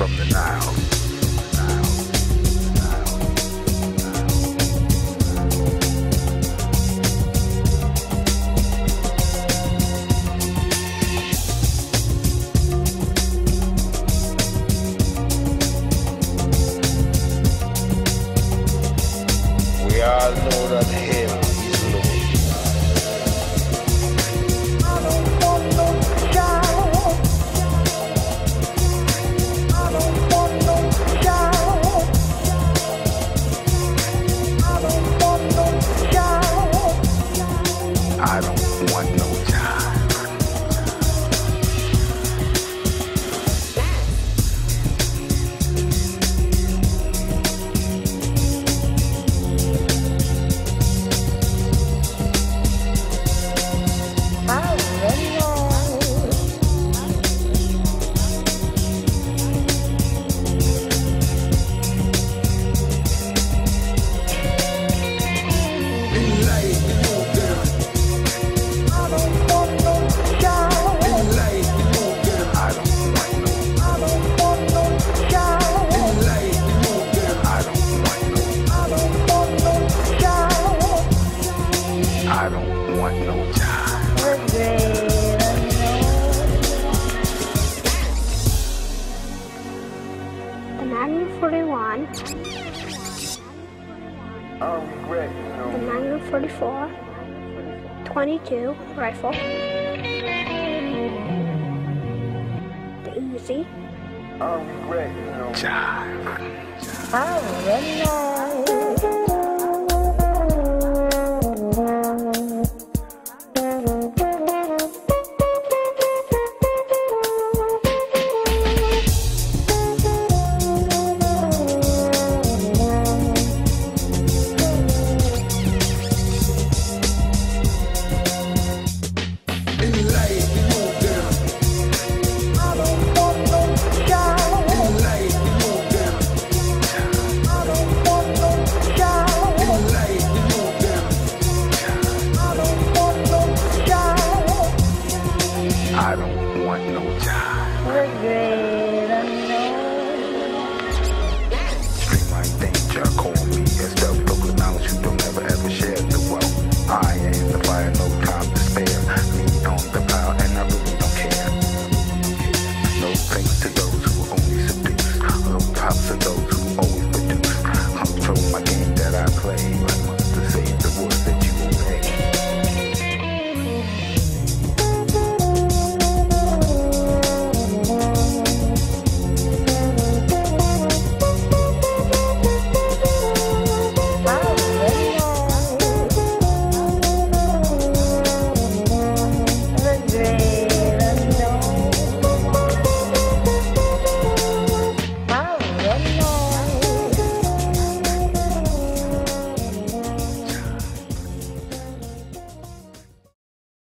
from the Nile. We all know that hell is low. I don't want no child. I don't want no child. I don't want no child. I don't want no child. I don't want no time. The Magnum 41. The Magnum 44. 22 rifle. The Uzi. I don't want no time. We're great.